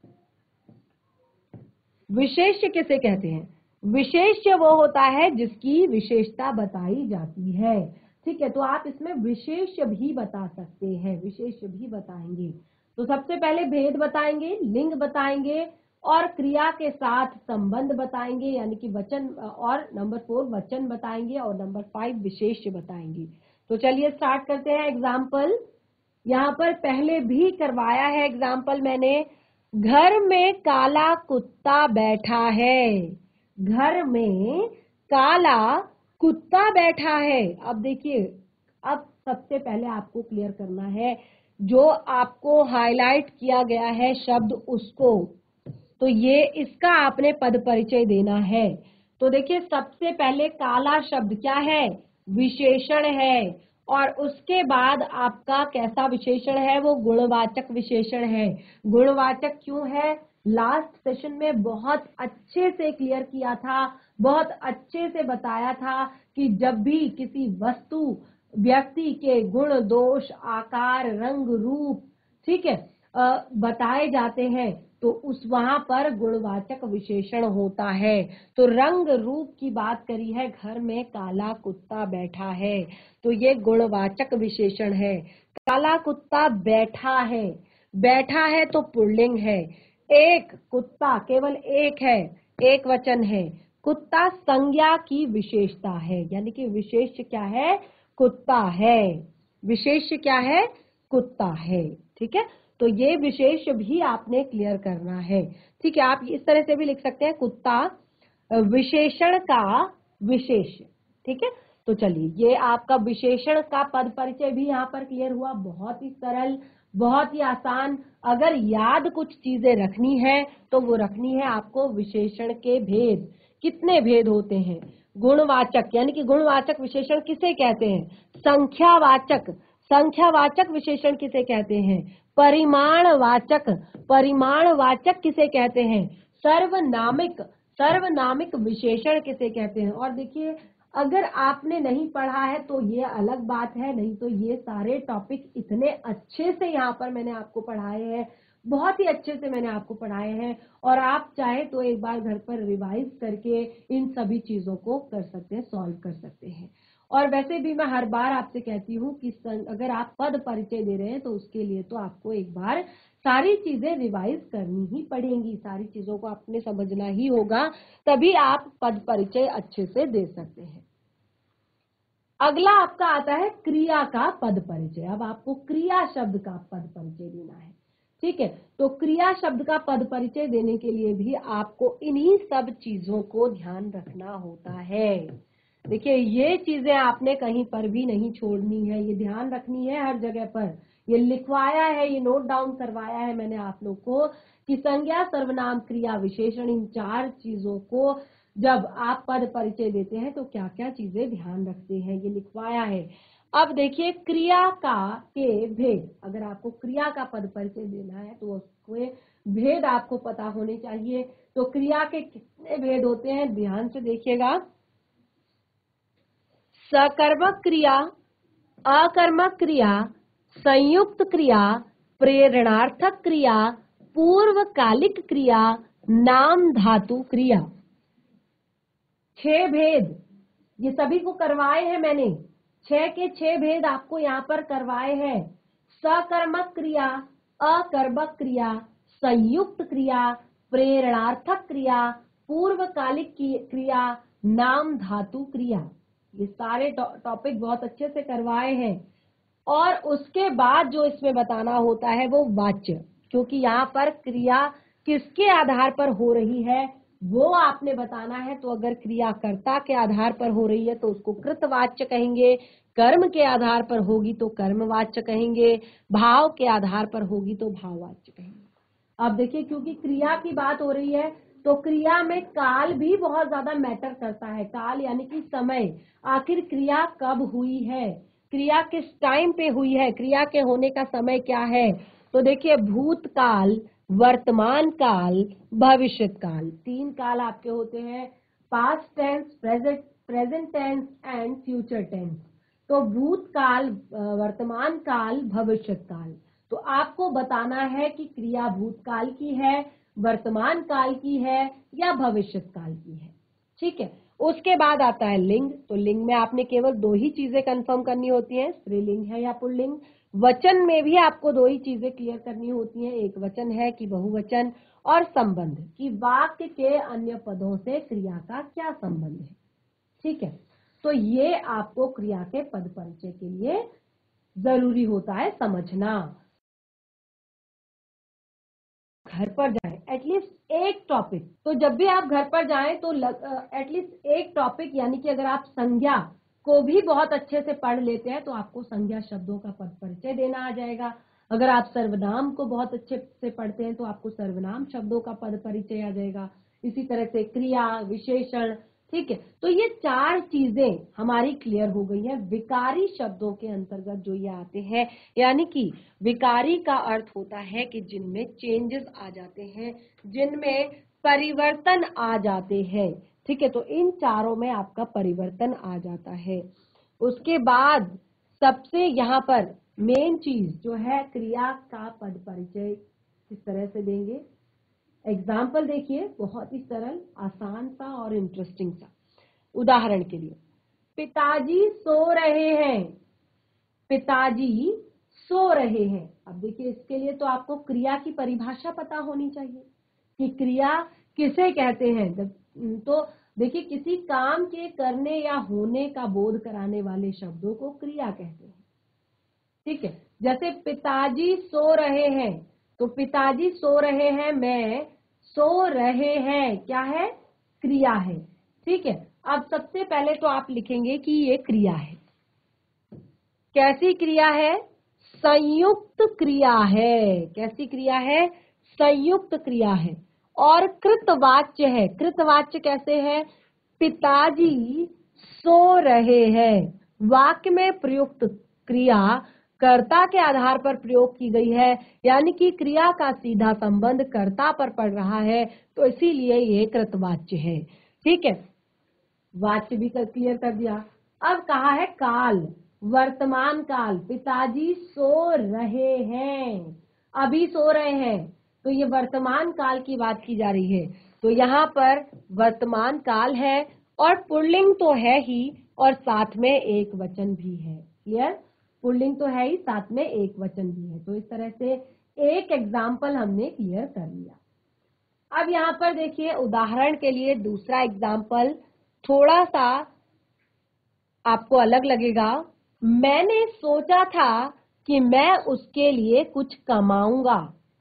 [SPEAKER 1] विशेष्य किसे कहते हैं? विशेष्य वो होता है जिसकी विशेषता बताई जाती है। ठीक है, तो आप इसमें विशेष्य भी बता सकते हैं, विशेष्य भी बताएंगे। तो सबसे पहले भेद बताएंगे, लिंग बताएंगे और क्रिया के साथ संबंध बताएंगे, यानी कि वचन, और नंबर फोर वचन बताएंगे, और नंबर फाइव विशेष्य बताएंगे। तो चलिए स्टार्ट करते हैं। एग्जाम्पल यहाँ पर पहले भी करवाया है एग्जाम्पल मैंने। घर में काला कुत्ता बैठा है, घर में काला कुत्ता बैठा है। अब देखिए, अब सबसे पहले आपको क्लियर करना है जो आपको हाईलाइट किया गया है शब्द उसको, तो ये इसका आपने पद परिचय देना है। तो देखिए सबसे पहले काला शब्द क्या है? विशेषण है, और उसके बाद आपका कैसा विशेषण है, वो गुणवाचक विशेषण है। गुणवाचक क्यों है, लास्ट सेशन में बहुत अच्छे से क्लियर किया था, बहुत अच्छे से बताया था कि जब भी किसी वस्तु व्यक्ति के गुण दोष आकार रंग रूप, ठीक है, बताए जाते हैं तो उस वहां पर गुणवाचक विशेषण होता है। तो रंग रूप की बात करी है, घर में काला कुत्ता बैठा है, तो ये गुणवाचक विशेषण है। काला कुत्ता बैठा है, बैठा है तो पुल्लिंग है। एक कुत्ता केवल एक है, एक वचन है। कुत्ता संज्ञा की विशेषता है, यानी कि विशेष क्या है, कुत्ता है। विशेष क्या है, कुत्ता है। ठीक है, तो ये विशेष भी आपने क्लियर करना है। ठीक है, आप इस तरह से भी लिख सकते हैं, कुत्ता विशेषण का विशेष। ठीक है, तो चलिए ये आपका विशेषण का पद परिचय भी यहाँ पर क्लियर हुआ। बहुत ही सरल, बहुत ही आसान। अगर याद कुछ चीजें रखनी है तो वो रखनी है आपको विशेषण के भेद। कितने भेद होते हैं, गुणवाचक, यानी कि गुणवाचक विशेषण किसे कहते हैं, संख्यावाचक, संख्यावाचक विशेषण किसे कहते हैं, परिमाणवाचक, परिमाणवाचक किसे कहते हैं, सर्वनामिक, सर्वनामिक विशेषण किसे कहते हैं। और देखिए, अगर आपने नहीं पढ़ा है तो ये अलग बात है, नहीं तो ये सारे टॉपिक इतने अच्छे से यहाँ पर मैंने आपको पढ़ाए हैं, बहुत ही अच्छे से मैंने आपको पढ़ाए हैं। और आप चाहे तो एक बार घर पर रिवाइज करके इन सभी चीजों को कर सकते हैं, सॉल्व कर सकते हैं। और वैसे भी मैं हर बार आपसे कहती हूँ कि अगर आप पद परिचय दे रहे हैं तो उसके लिए तो आपको एक बार सारी चीजें रिवाइज करनी ही पड़ेंगी, सारी चीजों को आपने समझना ही होगा, तभी आप पद परिचय अच्छे से दे सकते हैं। अगला आपका आता है क्रिया का पद परिचय। अब आपको क्रिया शब्द का पद परिचय देना है। ठीक है, तो क्रिया शब्द का पद परिचय देने के लिए भी आपको इन्हीं सब चीजों को ध्यान रखना होता है। देखिए, ये चीजें आपने कहीं पर भी नहीं छोड़नी है, ये ध्यान रखनी है हर जगह पर। ये लिखवाया है, ये नोट डाउन करवाया है मैंने आप लोग को कि संज्ञा सर्वनाम क्रिया विशेषण, इन चार चीजों को जब आप पद परिचय देते हैं तो क्या क्या चीजें ध्यान रखते हैं, ये लिखवाया है। अब देखिए, क्रिया का के भेद, अगर आपको क्रिया का पद परिचय देना है तो उसके भेद आपको पता होने चाहिए। तो क्रिया के कितने भेद होते हैं, ध्यान से देखिएगा। सकर्मक क्रिया, अकर्मक क्रिया, संयुक्त क्रिया, प्रेरणार्थक क्रिया, पूर्वकालिक क्रिया, नाम धातु क्रिया। छह भेद ये सभी को करवाए हैं मैंने, छह के छह भेद आपको यहाँ पर करवाए हैं। सकर्मक क्रिया, अकर्मक क्रिया, संयुक्त क्रिया, प्रेरणार्थक क्रिया, पूर्वकालिक क्रिया, नाम धातु क्रिया, ये सारे टॉपिक बहुत अच्छे से करवाए हैं। और उसके बाद जो इसमें बताना होता है वो वाच्य, क्योंकि यहाँ पर क्रिया किसके आधार पर हो रही है वो आपने बताना है। तो अगर क्रिया कर्ता के आधार पर हो रही है तो उसको कृतवाच्य कहेंगे, कर्म के आधार पर होगी तो कर्मवाच्य कहेंगे, भाव के आधार पर होगी तो भाववाच्य कहेंगे। अब देखिए, क्योंकि क्रिया की बात हो रही है तो क्रिया में काल भी बहुत ज्यादा मैटर करता है। काल यानी कि समय, आखिर क्रिया कब हुई है, क्रिया किस टाइम पे हुई है, क्रिया के होने का समय क्या है। तो देखिए, भूतकाल, वर्तमान काल, भविष्य काल, तीन काल आपके होते हैं, past tense, present present tense and future tense. तो भूतकाल, वर्तमान काल, भविष्य काल। तो आपको बताना है कि क्रिया भूतकाल की है, वर्तमान काल की है या भविष्य काल की है। ठीक है, उसके बाद आता है लिंग। तो लिंग में आपने केवल दो ही चीजें कंफर्म करनी होती हैं, स्त्रीलिंग है या पुल्लिंग। वचन में भी आपको दो ही चीजें क्लियर करनी होती हैं, एक वचन है कि बहुवचन, और संबंध कि वाक्य के अन्य पदों से क्रिया का क्या संबंध है। ठीक है, तो ये आपको क्रिया के पद परिचय के लिए जरूरी होता है समझना। घर पर जाएं एटलीस्ट एक टॉपिक, तो जब भी आप घर पर जाएं तो एटलीस्ट एक टॉपिक, यानी कि अगर आप संज्ञा को भी बहुत अच्छे से पढ़ लेते हैं तो आपको संज्ञा शब्दों का पद परिचय देना आ जाएगा। अगर आप सर्वनाम को बहुत अच्छे से पढ़ते हैं तो आपको सर्वनाम शब्दों का पद परिचय आ जाएगा। इसी तरह से क्रिया, विशेषण, ठीक है, तो ये चार चीजें हमारी क्लियर हो गई हैं विकारी शब्दों के अंतर्गत जो ये आते हैं। यानी कि विकारी का अर्थ होता है कि जिनमें चेंजेस आ जाते हैं, जिनमें परिवर्तन आ जाते हैं। ठीक है, तो इन चारों में आपका परिवर्तन आ जाता है। उसके बाद सबसे यहाँ पर मेन चीज जो है क्रिया का पद परिचय किस तरह से देंगे। एग्जाम्पल देखिए, बहुत ही सरल, आसान सा और इंटरेस्टिंग सा। उदाहरण के लिए, पिताजी सो रहे हैं, पिताजी सो रहे हैं। अब देखिए, इसके लिए तो आपको क्रिया की परिभाषा पता होनी चाहिए कि क्रिया किसे कहते हैं। तो देखिए, किसी काम के करने या होने का बोध कराने वाले शब्दों को क्रिया कहते हैं। ठीक है, जैसे पिताजी सो रहे हैं, तो पिताजी सो रहे हैं में सो रहे हैं क्या है, क्रिया है। ठीक है, अब सबसे पहले तो आप लिखेंगे कि ये क्रिया है। कैसी क्रिया है, संयुक्त क्रिया है। कैसी क्रिया है, संयुक्त क्रिया है। और कृतवाच्य है। कृतवाच्य कैसे है, पिताजी सो रहे हैं, वाक्य में प्रयुक्त क्रिया कर्ता के आधार पर प्रयोग की गई है, यानी कि क्रिया का सीधा संबंध कर्ता पर पड़ रहा है, तो इसीलिए ये कृतवाच्य है। ठीक है, वाच्य भी क्लियर कर दिया। अब कहा है काल, वर्तमान काल। पिताजी सो रहे हैं, अभी सो रहे हैं, तो ये वर्तमान काल की बात की जा रही है। तो यहाँ पर वर्तमान काल है और पुल्लिंग तो है ही और साथ में एक वचन भी है। क्लियर, पुल्लिंग तो है ही, साथ में एक वचन भी है। तो इस तरह से एक एग्जाम्पल हमने क्लियर कर लिया। अब यहाँ पर देखिए, उदाहरण के लिए दूसरा एग्जाम्पल थोड़ा सा आपको अलग लगेगा। मैंने सोचा था कि मैं उसके लिए कुछ कमाऊंगा।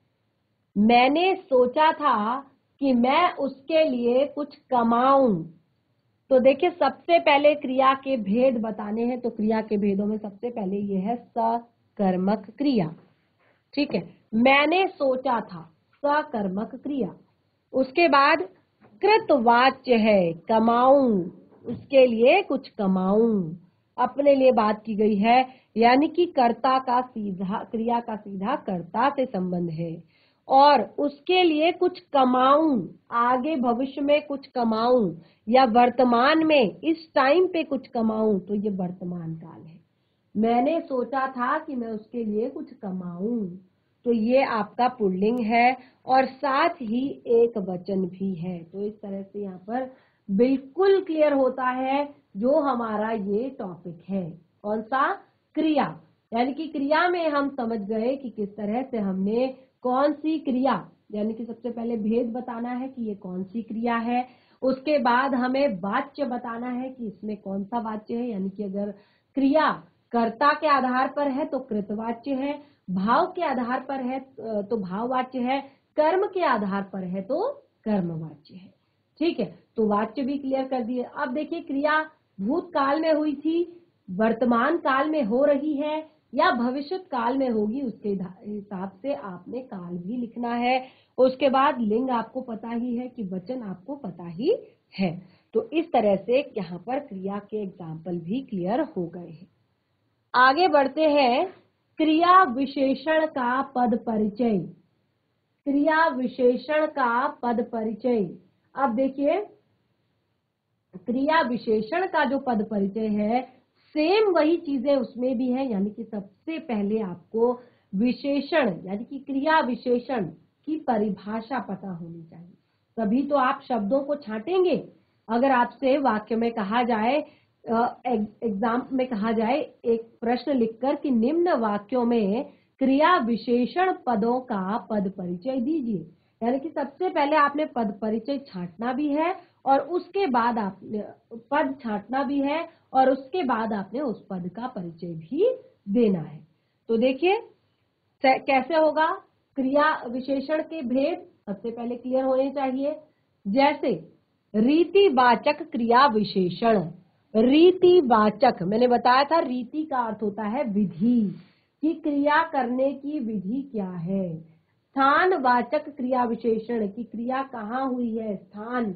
[SPEAKER 1] मैंने सोचा था कि मैं उसके लिए कुछ कमाऊं। तो देखिए, सबसे पहले क्रिया के भेद बताने हैं, तो क्रिया के भेदों में सबसे पहले ये है सकर्मक क्रिया। ठीक है, मैंने सोचा था, सकर्मक क्रिया। उसके बाद कृतवाच्य है, कमाऊं, उसके लिए कुछ कमाऊं, अपने लिए बात की गई है, यानी कि कर्ता का सीधा, क्रिया का सीधा कर्ता से संबंध है। और उसके लिए कुछ कमाऊं, आगे भविष्य में कुछ कमाऊं, या वर्तमान में इस टाइम पे कुछ कमाऊं, तो ये वर्तमान काल है। मैंने सोचा था कि मैं उसके लिए कुछ कमाऊं, तो ये आपका पुल्लिंग है और साथ ही एक वचन भी है। तो इस तरह से यहाँ पर बिल्कुल क्लियर होता है जो हमारा ये टॉपिक है। कौन सा, क्रिया। यानी कि क्रिया में हम समझ गए कि किस तरह से हमने कौन सी क्रिया, यानी कि सबसे पहले भेद बताना है कि ये कौन सी क्रिया है। उसके बाद हमें वाच्य बताना है कि इसमें कौन सा वाच्य है, यानी कि अगर क्रिया कर्ता के आधार पर है तो कृतवाच्य है, भाव के आधार पर है तो भाववाच्य है, कर्म के आधार पर है तो कर्मवाच्य है। ठीक है, तो वाच्य भी क्लियर कर दिए। अब देखिए, क्रिया भूतकाल में हुई थी, वर्तमान काल में हो रही है या भविष्य काल में होगी, उसके हिसाब से आपने काल भी लिखना है। उसके बाद लिंग आपको पता ही है कि वचन आपको पता ही है। तो इस तरह से यहाँ पर क्रिया के एग्जाम्पल भी क्लियर हो गए हैं। आगे बढ़ते हैं, क्रिया विशेषण का पद परिचय। क्रिया विशेषण का पद परिचय। अब देखिए, क्रिया विशेषण का जो पद परिचय है, सेम वही चीजें उसमें भी है, यानी कि सबसे पहले आपको विशेषण यानी कि क्रिया विशेषण की परिभाषा पता होनी चाहिए, तभी तो आप शब्दों को छांटेंगे। अगर आपसे वाक्य में कहा जाए, एग्जाम में कहा जाए, एक प्रश्न लिखकर कि निम्न वाक्यों में क्रिया विशेषण पदों का पद परिचय दीजिए, यानी कि सबसे पहले आपने पद परिचय छांटना भी है और उसके बाद आपने पद छांटना भी है और उसके बाद आपने उस पद का परिचय भी देना है। तो देखिए कैसे होगा, क्रिया विशेषण के भेद सबसे पहले क्लियर होने चाहिए। जैसे रीतिवाचक क्रिया विशेषण। रीतिवाचक, मैंने बताया था रीति का अर्थ होता है विधि, कि क्रिया करने की विधि क्या है। स्थानवाचक क्रिया विशेषण, की क्रिया कहाँ हुई है, स्थान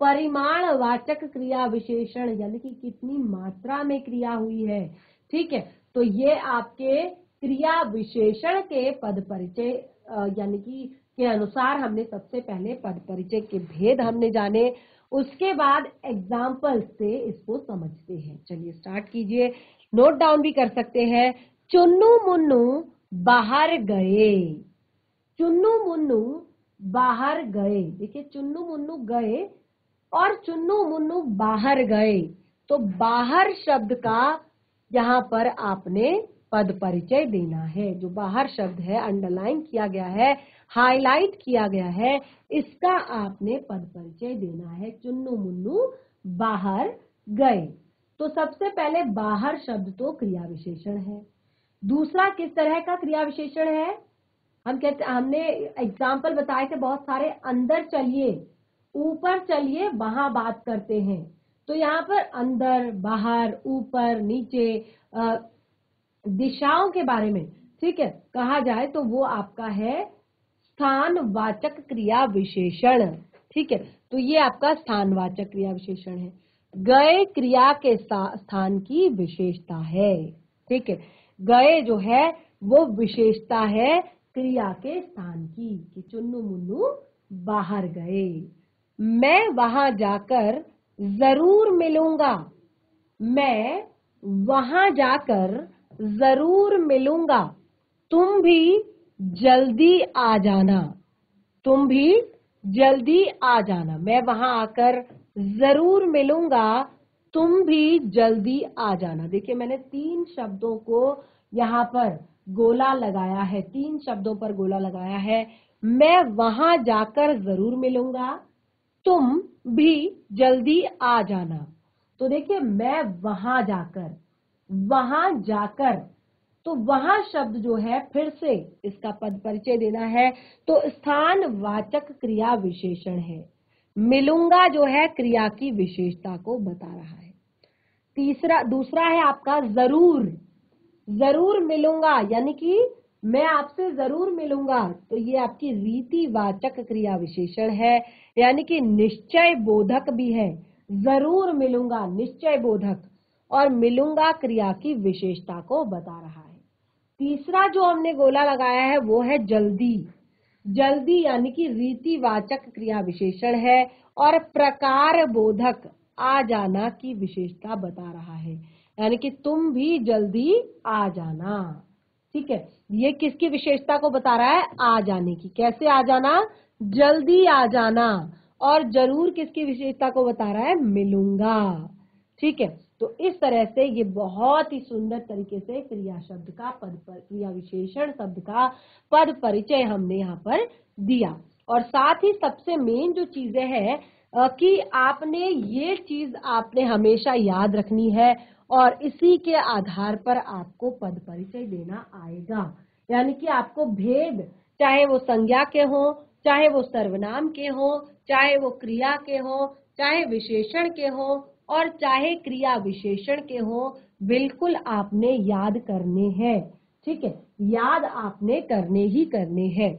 [SPEAKER 1] परिमाणवाचक क्रिया विशेषण यानी कि कितनी मात्रा में क्रिया हुई है। ठीक है, तो ये आपके क्रिया विशेषण के पद परिचय यानी कि के अनुसार हमने सबसे पहले पद परिचय के भेद हमने जाने, उसके बाद एग्जाम्पल से इसको समझते हैं। चलिए स्टार्ट कीजिए, नोट डाउन भी कर सकते हैं। चुन्नू मुन्नू बाहर गए, चुन्नू मुन्नू बाहर गए। देखिए चुन्नू मुन्नू गए और चुन्नू मुन्नू बाहर गए, तो बाहर शब्द का यहाँ पर आपने पद परिचय देना है। जो बाहर शब्द है अंडरलाइन किया गया है, हाईलाइट किया गया है, इसका आपने पद परिचय देना है। चुन्नू मुन्नू बाहर गए, तो सबसे पहले बाहर शब्द तो क्रिया विशेषण है। दूसरा किस तरह का क्रिया विशेषण है, हम कहते हमने एग्जाम्पल बताए थे बहुत सारे। अंदर चलिए, ऊपर चलिए, वहां बात करते हैं। तो यहाँ पर अंदर, बाहर, ऊपर, नीचे, दिशाओं के बारे में, ठीक है, कहा जाए तो वो आपका है स्थानवाचक क्रिया विशेषण। ठीक है, तो ये आपका स्थानवाचक क्रिया विशेषण है। गए क्रिया के स्थान की विशेषता है। ठीक है, गए जो है वो विशेषता है क्रिया के स्थान की, कि चुन्नू मुन्नू बाहर गए। मैं वहां जाकर जरूर मिलूंगा, मैं वहां जाकर जरूर मिलूंगा, तुम भी जल्दी आ जाना, तुम भी जल्दी आ जाना। मैं वहां आकर जरूर मिलूंगा, तुम भी जल्दी आ जाना। देखिए मैंने तीन शब्दों को यहाँ पर गोला लगाया है, तीन शब्दों पर गोला लगाया है। मैं वहां जाकर जरूर मिलूंगा, तुम भी जल्दी आ जाना। तो देखिए मैं वहां जाकर, वहां जाकर, तो वहां शब्द जो है फिर से इसका पद परिचय देना है, तो स्थानवाचक क्रिया विशेषण है। मिलूंगा जो है क्रिया की विशेषता को बता रहा है। तीसरा दूसरा है आपका जरूर, जरूर मिलूंगा यानी कि मैं आपसे जरूर मिलूंगा, तो ये आपकी रीतिवाचक क्रिया विशेषण है, यानी कि निश्चय बोधक भी है। जरूर मिलूंगा निश्चय बोधक, और मिलूंगा क्रिया की विशेषता को बता रहा है। तीसरा जो हमने गोला लगाया है वो है जल्दी, जल्दी यानी कि रीतिवाचक क्रिया विशेषण है और प्रकार बोधक आ जाना की विशेषता बता रहा है, यानी कि तुम भी जल्दी आ जाना। ठीक है, ये किसकी विशेषता को बता रहा है, आ जाने की। कैसे आ जाना, जल्दी आ जाना। और जरूर किसकी विशेषता को बता रहा है, मिलूंगा। ठीक है, तो इस तरह से ये बहुत ही सुंदर तरीके से क्रिया शब्द का पद पर क्रिया विशेषण शब्द का पद परिचय हमने यहाँ पर दिया। और साथ ही सबसे मेन जो चीजें हैं कि आपने ये चीज आपने हमेशा याद रखनी है, और इसी के आधार पर आपको पद परिचय देना आएगा। यानी कि आपको भेद, चाहे वो संज्ञा के हो, चाहे वो सर्वनाम के हो, चाहे वो क्रिया के हो, चाहे विशेषण के हो, और चाहे क्रिया विशेषण के हो, बिल्कुल आपने याद करने हैं। ठीक है, याद आपने करने ही करने हैं।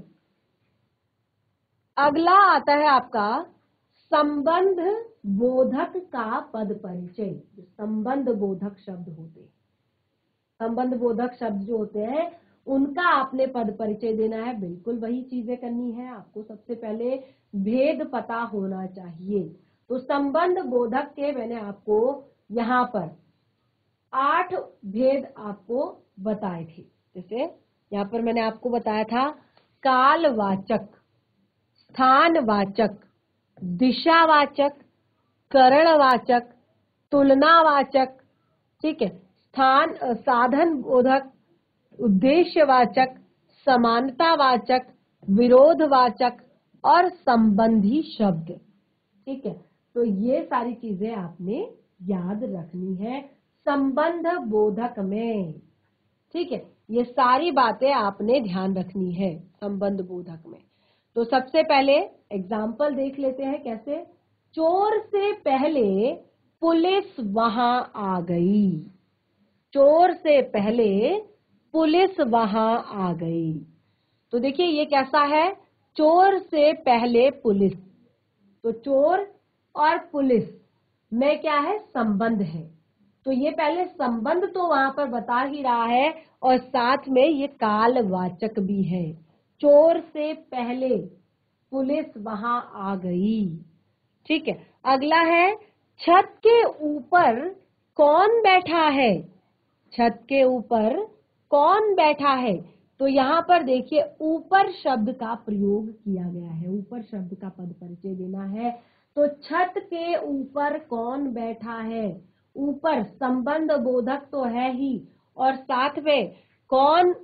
[SPEAKER 1] अगला आता है आपका संबंध बोधक का पद परिचय। संबंध बोधक शब्द होते हैं, संबंध बोधक शब्द जो होते हैं उनका आपने पद परिचय देना है। बिल्कुल वही चीजें करनी है आपको। सबसे पहले भेद पता होना चाहिए। तो संबंध बोधक के मैंने आपको यहाँ पर आठ भेद आपको बताए थे। जैसे यहाँ पर मैंने आपको बताया था कालवाचक, स्थानवाचक, दिशावाचक, करणवाचक, तुलनावाचक, ठीक है, स्थान साधन बोधक, उद्देश्यवाचक, समानतावाचक, विरोधवाचक और संबंधी शब्द। ठीक है, तो ये सारी चीजें आपने याद रखनी है संबंध बोधक में। ठीक है, ये सारी बातें आपने ध्यान रखनी है संबंध बोधक में। तो सबसे पहले एग्जाम्पल देख लेते हैं कैसे। चोर से पहले पुलिस वहां आ गई, चोर से पहले पुलिस वहां आ गई। तो देखिए ये कैसा है, चोर से पहले पुलिस। तो चोर और पुलिस में क्या है, संबंध है। तो ये पहले संबंध तो वहां पर बता ही रहा है और साथ में ये कालवाचक भी है। चोर से पहले पुलिस वहां आ गई। ठीक है, अगला है छत के ऊपर कौन बैठा है। छत के ऊपर कौन बैठा है, तो यहां पर देखिए ऊपर शब्द का प्रयोग किया गया है। ऊपर शब्द का पद परिचय देना है। तो छत के ऊपर कौन बैठा है, ऊपर संबंध बोधक तो है ही और साथ में कौन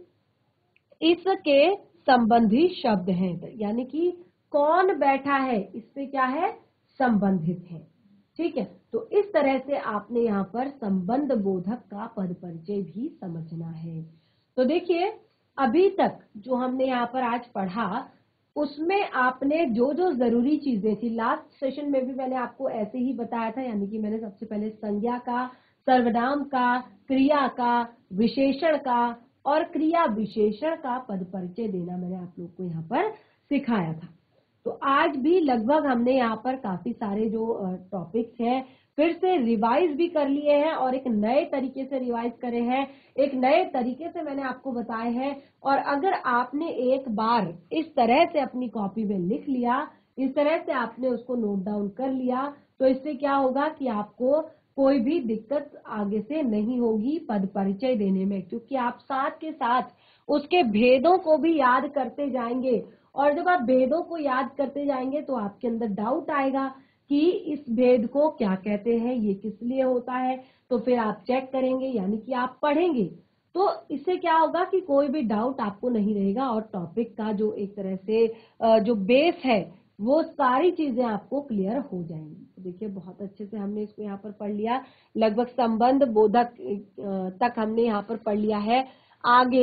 [SPEAKER 1] इसके संबंधी शब्द हैं, यानी कि कौन बैठा है इससे क्या है, संबंधित है। ठीक है, तो इस तरह से आपने यहाँ पर संबंध बोधक का पद परिचय भी समझना है। तो देखिए अभी तक जो हमने यहाँ पर आज पढ़ा उसमें आपने जो जो जरूरी चीजें थी, लास्ट सेशन में भी मैंने आपको ऐसे ही बताया था, यानी कि मैंने सबसे पहले संज्ञा का, सर्वनाम का, क्रिया का, विशेषण का और क्रिया विशेषण का पद परिचय देना मैंने आप लोग को यहाँ पर सिखाया था। तो आज भी लगभग हमने यहाँ पर काफी सारे जो टॉपिक्स हैं फिर से रिवाइज भी कर लिए हैं और एक नए तरीके से रिवाइज करे हैं, एक नए तरीके से मैंने आपको बताए हैं। और अगर आपने एक बार इस तरह से अपनी कॉपी में लिख लिया, इस तरह से आपने उसको नोट डाउन कर लिया, तो इससे क्या होगा कि आपको कोई भी दिक्कत आगे से नहीं होगी पद परिचय देने में, क्योंकि आप साथ के साथ उसके भेदों को भी याद करते जाएंगे। और जब आप भेदों को याद करते जाएंगे तो आपके अंदर डाउट आएगा कि इस भेद को क्या कहते हैं, ये किस लिए होता है, तो फिर आप चेक करेंगे, यानी कि आप पढ़ेंगे। तो इससे क्या होगा कि कोई भी डाउट आपको नहीं रहेगा और टॉपिक का जो एक तरह से जो बेस है वो सारी चीजें आपको क्लियर हो जाएंगी। तो देखिए बहुत अच्छे से हमने इसको यहाँ पर पढ़ लिया, लगभग संबंध बोधक तक हमने यहाँ पर पढ़ लिया है। आगे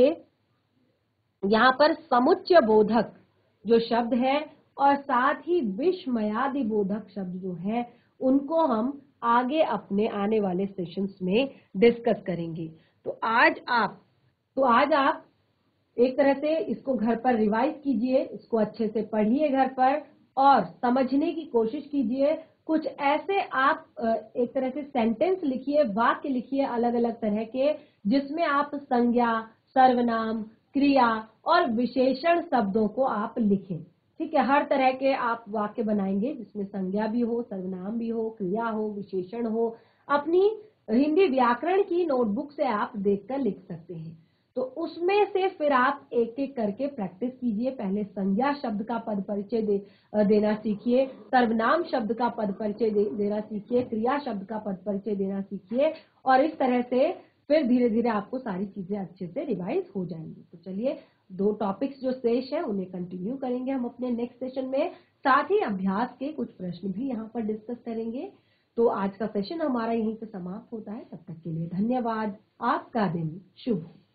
[SPEAKER 1] यहाँ पर समुच्चय बोधक जो शब्द है और साथ ही विस्मयादि बोधक शब्द जो है उनको हम आगे अपने आने वाले सेशंस में डिस्कस करेंगे। तो आज आप तो आज आप एक तरह से इसको घर पर रिवाइज कीजिए, इसको अच्छे से पढ़िए घर पर और समझने की कोशिश कीजिए। कुछ ऐसे आप एक तरह से सेंटेंस लिखिए, वाक्य लिखिए अलग अलग तरह के, जिसमें आप संज्ञा, सर्वनाम, क्रिया और विशेषण शब्दों को आप लिखें। ठीक है, हर तरह के आप वाक्य बनाएंगे जिसमें संज्ञा भी हो, सर्वनाम भी हो, क्रिया हो, विशेषण हो। अपनी हिंदी व्याकरण की नोटबुक से आप देखकर लिख सकते हैं। तो उसमें से फिर आप एक एक करके प्रैक्टिस कीजिए। पहले संज्ञा शब्द का पद परिचय दे, देना सीखिए, सर्वनाम शब्द का पद परिचय दे, देना सीखिए, क्रिया शब्द का पद परिचय देना सीखिए और इस तरह से फिर धीरे धीरे आपको सारी चीजें अच्छे से रिवाइज हो जाएंगी। तो चलिए दो टॉपिक्स जो शेष है उन्हें कंटिन्यू करेंगे हम अपने नेक्स्ट सेशन में, साथ ही अभ्यास के कुछ प्रश्न भी यहाँ पर डिस्कस करेंगे। तो आज का सेशन हमारा यहीं पे समाप्त होता है। तब तक के लिए धन्यवाद। आपका दिन शुभ हो।